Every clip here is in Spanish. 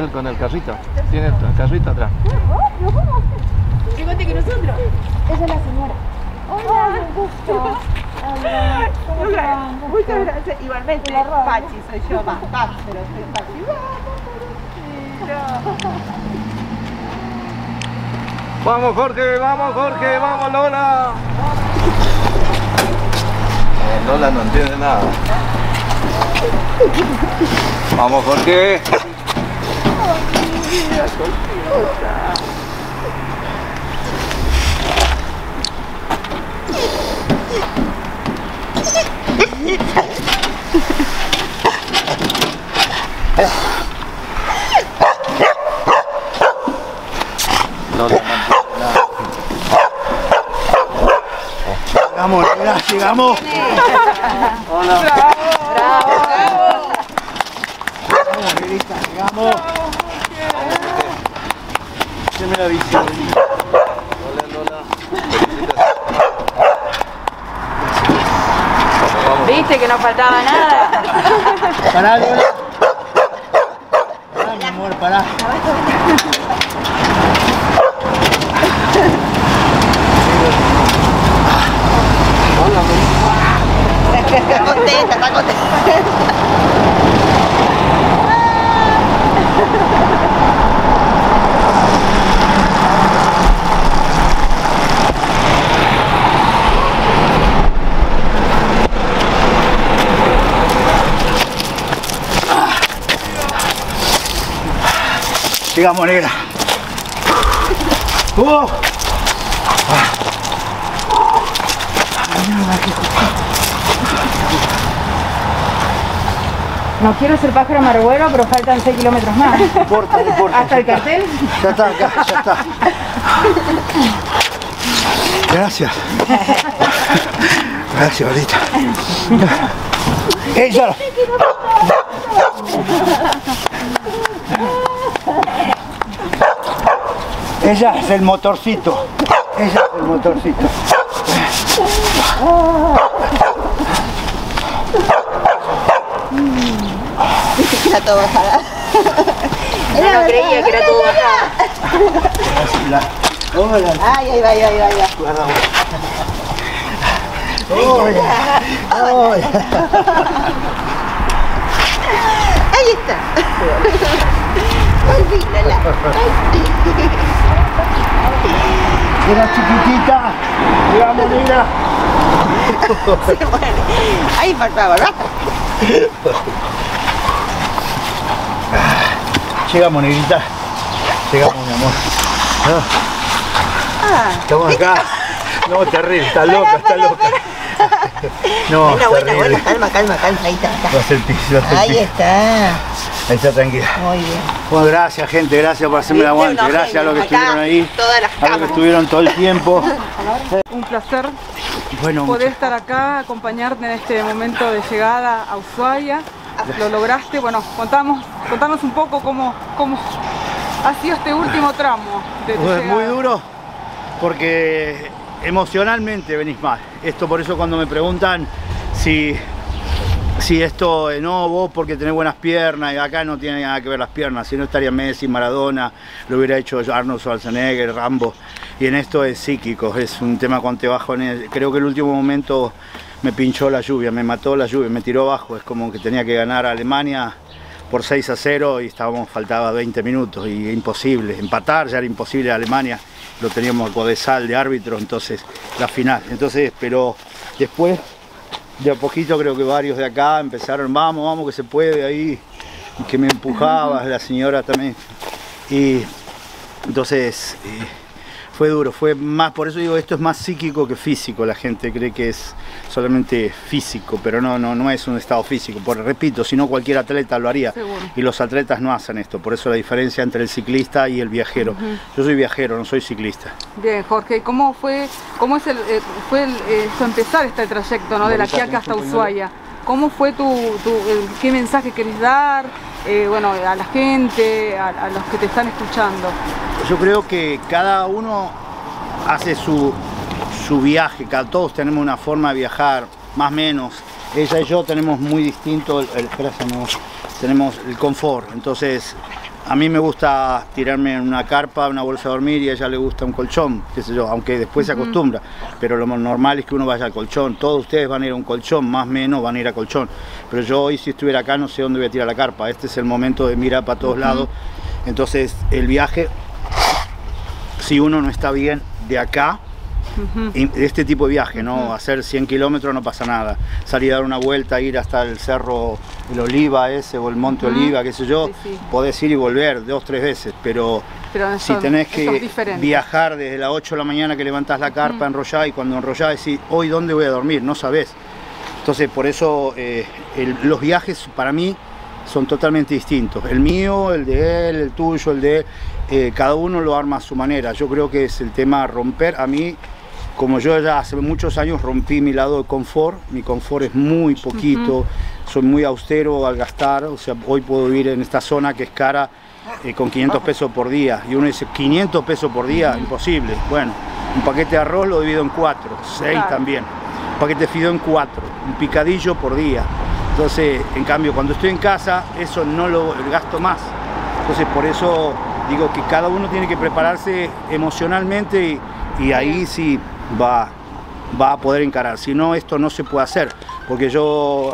Él con el carrito. Tiene el carrito atrás. Fíjate que nosotros. Esa es la señora. Hola, un gusto. Hola, Muchas gracias. Igualmente, Pachi, soy yo más, pero soy Pachi. Vamos Jorge, vamos Lola. Lola no entiende nada. Vamos Jorge. Llegamos, mira, llegamos. Hola. Bravo. Vamos, Erika, llegamos. Deme la bici. Lola. ¿Viste que no faltaba nada? Pará, Lola. Pará, mi amor, pará. Está contenta, está contenta. Llegamos, negra. No quiero ser pájaro amargüero, pero faltan 6 kilómetros más. No importa, no importa. ¿Hasta el cartel? Ya está acá, ya está. Gracias. Gracias, Ahorita. Ella. Ella es el motorcito. Ella es el motorcito. Era todo bajada. Yo no creía que era todo bajada. Hola. Ay, ahí va. Hola. Hola. Ahí está. Volví, Lola. Era chiquitita. Llegamos, negra. Se muere. Ahí faltaba, ¿verdad? Llegamos, negrita. Llegamos, mi amor. Estamos acá. No, terrible, está loca, está loca. No, Bueno, calma. Ahí está. Va a ser piso, Ahí está. Ahí está, tranquila. Muy bien. Bueno, gracias, gente, gracias por hacerme el aguante. Gracias a los que estuvieron ahí, Todas las a los que estuvieron todo el tiempo. Un placer Bueno, poder estar acá, acompañarte en este momento de llegada a Ushuaia. Lo lograste. Bueno, contanos un poco cómo ha sido este último tramo de tu es muy llegada. duro porque emocionalmente venís mal. Esto por eso cuando me preguntan si esto, no, vos porque tenés buenas piernas, y acá no tiene nada que ver las piernas, si no estaría Messi, Maradona, lo hubiera hecho Arnold Schwarzenegger, Rambo, y en esto es psíquico, es un tema cuando te bajo creo que el último momento me pinchó la lluvia, me mató la lluvia, me tiró abajo, es como que tenía que ganar a Alemania por 6-0 y faltaba 20 minutos y imposible, empatar ya era imposible a Alemania, lo teníamos Codesal de árbitro, entonces la final, entonces, pero después de a poquito creo que varios de acá empezaron, vamos que se puede ahí, que me empujaba, la señora también, y entonces fue duro, fue más, por eso digo, esto es más psíquico que físico, la gente cree que es solamente físico, pero no es un estado físico, repito, si no cualquier atleta lo haría. Seguro. Y los atletas no hacen esto, por eso la diferencia entre el ciclista y el viajero. Yo soy viajero, no soy ciclista. Bien, Jorge, ¿cómo fue empezar este trayecto, ¿no? De la Quiaca hasta Ushuaia? ¿Cómo fue qué mensaje querés dar, bueno, a la gente, a los que te están escuchando? Yo creo que cada uno hace su viaje, todos tenemos una forma de viajar, más o menos. Ella y yo tenemos muy distinto tenemos el confort, entonces A mí me gusta tirarme en una carpa, una bolsa de dormir, y a ella le gusta un colchón, qué sé yo, aunque después se acostumbra. Pero lo normal es que uno vaya al colchón. Todos ustedes van a ir a un colchón, más o menos van a ir a colchón. Pero yo hoy, si estuviera acá, no sé dónde voy a tirar la carpa. Este es el momento de mirar para todos lados. Entonces, el viaje, si uno no está bien de acá, este tipo de viaje, ¿no? Hacer 100 kilómetros no pasa nada. Salir a dar una vuelta, ir hasta el cerro, el Oliva ese, o el Monte Oliva, qué sé yo, podés ir y volver 2 o 3 veces, pero si tenés que viajar desde las 8 de la mañana que levantás la carpa, enrollás, y cuando enrollás decís, hoy dónde voy a dormir, no sabés. Entonces, por eso los viajes para mí son totalmente distintos. El mío, el de él, el tuyo, el de él, cada uno lo arma a su manera. Yo creo que es el tema romper. A mí, como yo ya hace muchos años rompí mi lado de confort, mi confort es muy poquito, soy muy austero al gastar, o sea, hoy puedo vivir en esta zona que es cara con 500 pesos por día, y uno dice, 500 pesos por día, imposible. Bueno, un paquete de arroz lo divido en 4, 6 también, un paquete de fideo en 4, un picadillo por día. Entonces, en cambio, cuando estoy en casa, eso no lo gasto más. Entonces, por eso digo que cada uno tiene que prepararse emocionalmente, y ahí sí va a poder encarar. Si no, esto no se puede hacer, porque yo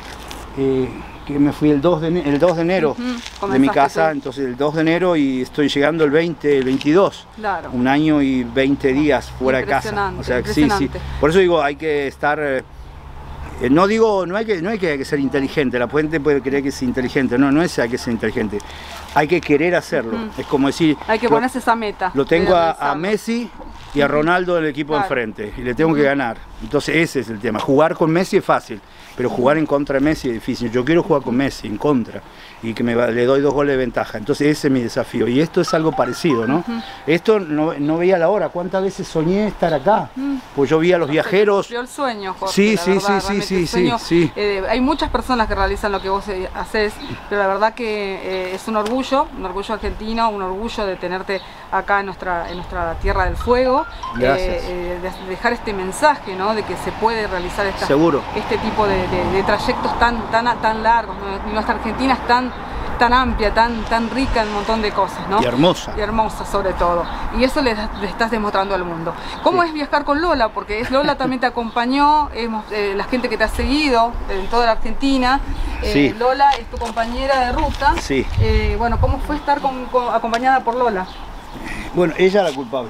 que me fui el 2 de enero de mi casa, entonces el 2 de enero, y estoy llegando el 22, un año y 20 días fuera de casa. O sea, sí. Por eso digo, hay que estar, no hay que ser inteligente. La gente puede creer que es inteligente, no es hay que ser inteligente, hay que querer hacerlo. Es como decir, hay que ponerse esa meta. Lo tengo a Messi y a Ronaldo en el equipo de enfrente, y le tengo que ganar. Entonces ese es el tema. Jugar con Messi es fácil, pero jugar en contra de Messi es difícil. Yo quiero jugar con Messi en contra, y que le doy 2 goles de ventaja. Entonces ese es mi desafío, y esto es algo parecido, ¿no? Esto no veía la hora. ¿Cuántas veces soñé estar acá? Pues yo vi a los viajeros. El sueño, Jorge, sí. Hay muchas personas que realizan lo que vos haces, pero la verdad que es un orgullo argentino, un orgullo de tenerte acá en nuestra Tierra del Fuego. Dejar este mensaje, ¿no? De que se puede realizar este tipo de trayectos tan largos, ¿no? Y nuestra Argentina es tan amplia, tan rica en un montón de cosas, ¿no? Y hermosa. Y hermosa sobre todo. Y eso le estás demostrando al mundo. ¿Cómo es viajar con Lola? Porque Lola también te acompañó, la gente que te ha seguido en toda la Argentina. Lola es tu compañera de ruta. Bueno, ¿cómo fue estar acompañada por Lola? Bueno, ella la culpable.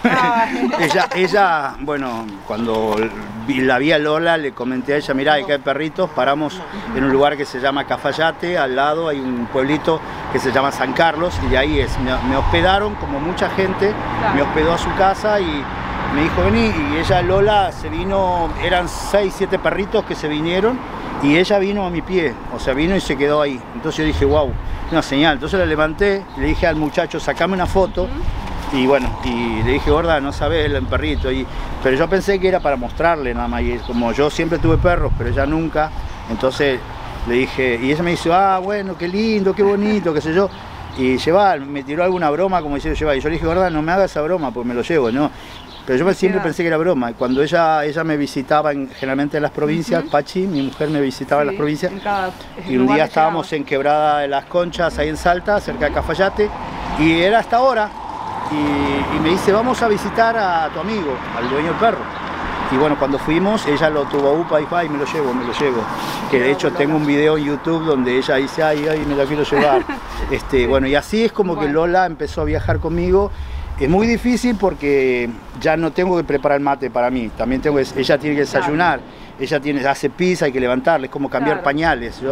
ella, bueno, cuando la vi a Lola, le comenté a ella, mirá, acá hay perritos, paramos en un lugar que se llama Cafayate, al lado hay un pueblito que se llama San Carlos, y ahí me hospedaron, como mucha gente, me hospedó a su casa, y me dijo, vení, y ella, Lola, se vino, eran 6, 7 perritos que se vinieron, y ella vino a mi pie, o sea, vino y se quedó ahí. Entonces yo dije, wow, una señal. Entonces la levanté, le dije al muchacho, sacame una foto, y bueno, y le dije, gorda, no sabes el perrito, pero yo pensé que era para mostrarle nada más, y como yo siempre tuve perros, pero ella nunca, entonces le dije, y ella me dice, bueno, qué lindo, qué bonito, qué sé yo, y me tiró alguna broma, como diciendo, lleva, y yo le dije, gorda, no me hagas esa broma, pues me lo llevo, ¿no? Pero yo siempre pensé que era broma. Y cuando ella me visitaba generalmente en las provincias, Pachi, mi mujer me visitaba en las provincias, y un día estábamos en Quebrada de las Conchas, ahí en Salta, cerca de Cafayate, y era hasta ahora, y me dice, vamos a visitar a tu amigo, al dueño del perro. Y bueno, cuando fuimos, ella lo tuvo upa y dijo, ay, me lo llevo. Que de hecho tengo un video en YouTube donde ella dice, ay, me lo quiero llevar. Bueno, y así es como que Lola empezó a viajar conmigo. Es muy difícil porque ya no tengo que preparar el mate para mí, también ella tiene que desayunar, ella hace pis, hay que levantarle, es como cambiar pañales,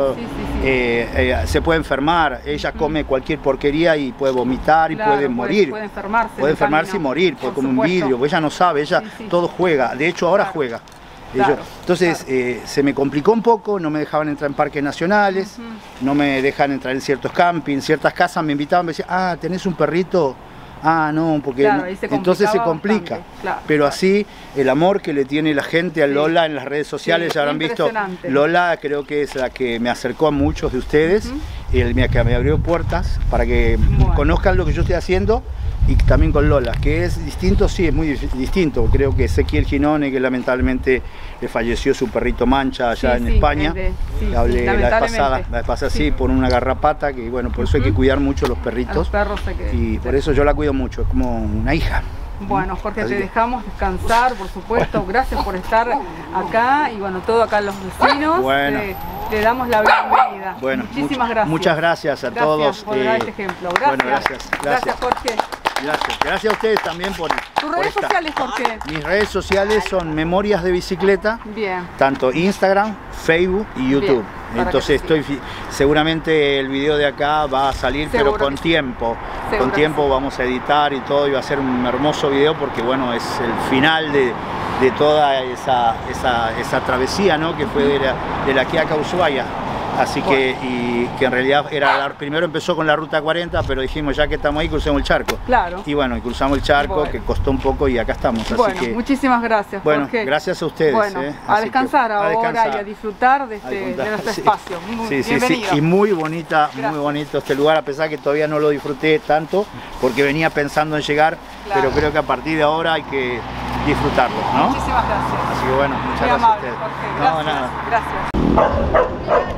se puede enfermar, ella come cualquier porquería y puede vomitar y puede morir, puede enfermarse y morir, como un vidrio, porque ella no sabe, todo juega, de hecho ahora juega. Entonces se me complicó un poco, no me dejaban entrar en parques nacionales, no me dejan entrar en ciertos campings, ciertas casas me invitaban, me decían, ¿tenés un perrito? No, porque entonces se complica. Pero así, el amor que le tiene la gente a Lola en las redes sociales, ya habrán visto, Lola creo que es la que me acercó a muchos de ustedes, que me abrió puertas para que conozcan lo que yo estoy haciendo, y también con Lola, que es distinto, sí, es muy distinto. Creo que Ezequiel Ginone, que lamentablemente le falleció su perrito Mancha allá en España. Hablé la vez pasada sí, por una garrapata, que bueno, por eso hay que cuidar mucho los perritos. A los perros hay que... Y por eso yo la cuido mucho, es como una hija. Bueno, Jorge, te dejamos descansar, por supuesto. Gracias por estar acá y bueno, todo acá los vecinos. Bueno. Le damos la bienvenida. Bueno, muchísimas gracias. Muchas gracias a todos. Por dar este ejemplo. Gracias. Bueno, gracias. Gracias, Jorge. Gracias a ustedes también por ¿Tus redes sociales, Jorge? Mis redes sociales son Memorias de Bicicleta. Bien. Tanto Instagram, Facebook y YouTube. Bien, entonces seguramente el video de acá va a salir, pero con tiempo. Con tiempo vamos a editar y todo, y va a ser un hermoso video porque bueno, es el final de toda esa travesía, ¿no? Que fue de la Quiaca a Ushuaia. Así que en realidad primero empezó con la ruta 40, pero dijimos ya que estamos ahí, crucemos el charco. Claro. Y bueno, cruzamos el charco, que costó un poco y acá estamos. Así bueno, que, muchísimas gracias, bueno, Jorge. Gracias a ustedes. Bueno, a descansar ahora y a disfrutar de nuestro espacio. Bienvenido. Y muy bonito este lugar, a pesar que todavía no lo disfruté tanto, porque venía pensando en llegar, pero creo que a partir de ahora hay que disfrutarlo, ¿no? Muchísimas gracias. Así que bueno, muchas gracias a ustedes. Jorge. Gracias. No, nada. Gracias.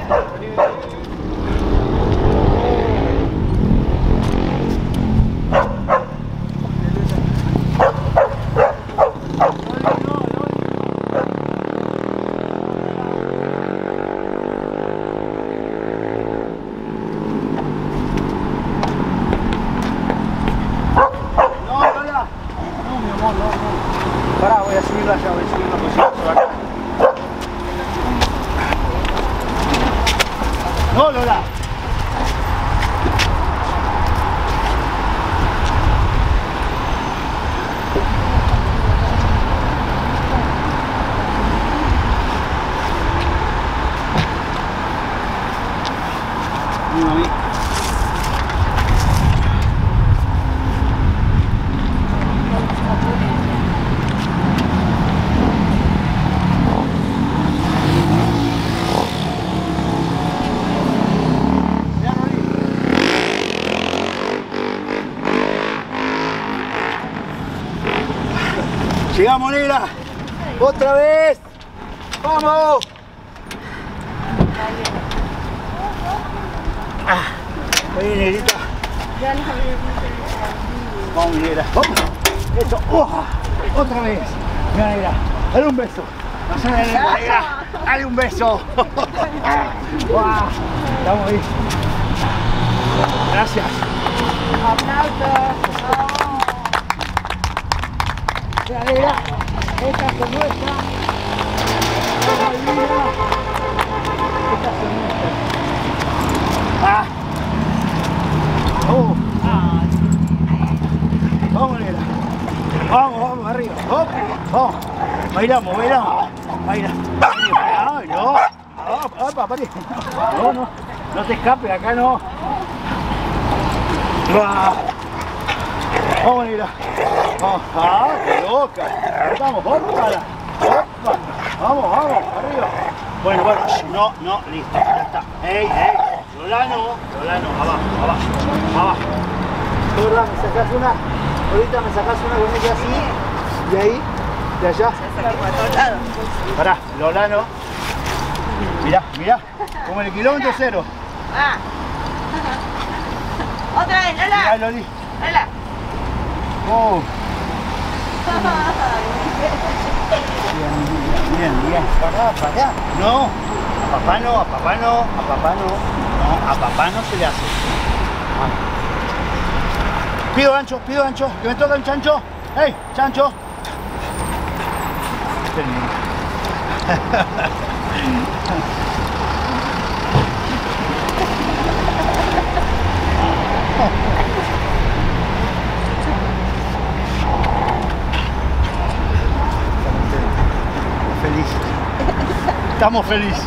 Pará, voy a subirla allá, voy a subirla por acá. No, Lola. Mami. Llegamos, negra. Otra vez. Vamos. Oye, negrita. Vamos, negra. Vamos. Eso. Otra vez. Mira, negra. Dale un beso. No se me negra. Dale un beso. Estamos ahí. Gracias. Aplausos. Mira, negra, esta es nuestra. Esta es nuestra. Vamos, negra. Vamos, arriba. Vamos. Bailamos. Baila. Ay, no. No te escapes, acá no. Vamos, negra. ¡Qué loca! Vamos, vamos, arriba. Bueno, no, listo, ya está. ¡Ey! Lolano, abajo. Ahora me sacás una, ahorita me sacás una con ella así, de ahí, de allá. Pará, Lolano. Mirá, como en el kilómetro cero. Otra vez, Lola. Mirá, Loli. Lola. Bien. Pará. No, a papá no se le hace. Pido ancho, que me toca un chancho. ¡Ey, chancho! Estamos felices.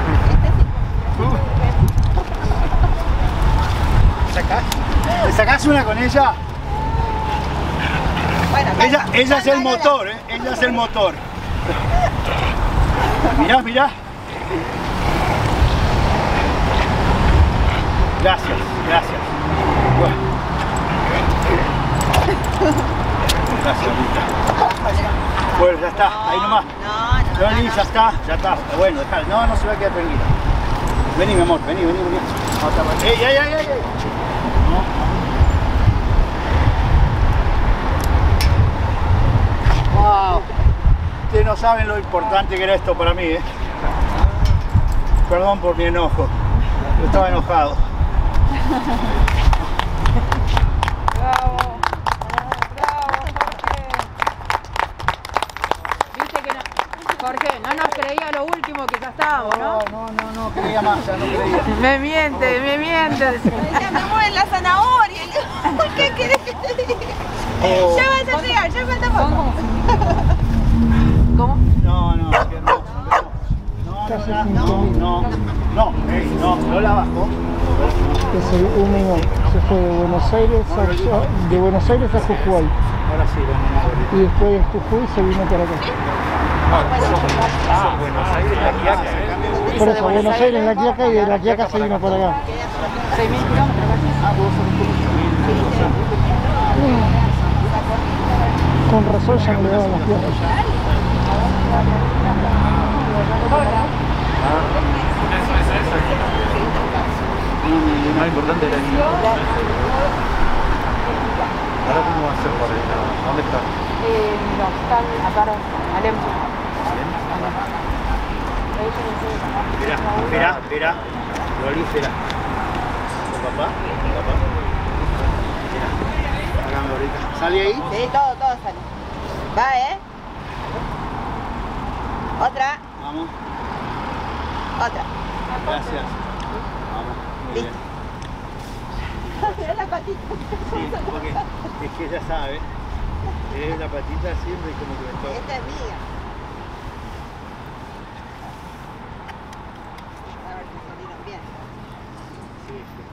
¿Me sacás una con ella? Bueno, ella es el motor, ella es el motor. Mirá. Gracias. Bueno. Gracias, Rita. Bueno, ya está, ahí nomás. No, ya está. Bueno, dejá. No se va a quedar tranquila. Vení, mi amor, vení. ¡Ey! Wow. Ustedes no saben lo importante que era esto para mí, Perdón por mi enojo. Yo estaba enojado. Bravo, Jorge. Viste que no, Jorge, no nos creía lo último que ya estábamos, ¿no? No creía más, ya no creía. Me miente. Ya me mueven la zanahoria. ¿Qué querés que te diga? Ya vas a llegar, ya falta poco. ¿Cómo? No, Lola abajo. Es el único, se fue de Buenos Aires a Jujuy. Ahora sí, Y después de Jujuy se vino para acá. Buenos Aires, La Quiaca. Por eso, Buenos Aires, La Quiaca, y de La Quiaca se vino para acá. 6.000 kilómetros casi. Con razón ya no le daban las piernas. Más importante era el niño. Ahora cómo va a ser por ahí. ¿Dónde está? No, están acá en Alempo. Espera. Loli, espera. ¿Tu papá? Espera. Hágame ahorita. ¿Sale ahí? Sí, todo sale. Va, Otra. Vamos. Otra. Gracias. Vamos. Muy bien. Mira la patita. Sí, porque es que ella sabe. Es la patita siempre como que me toca. Esta es mía. A ver si salieron bien. Sí.